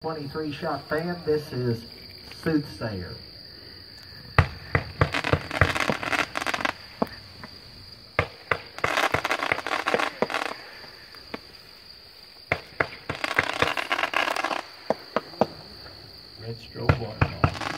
23 shot fan. This is Soothsayer. Red strobe watermelon.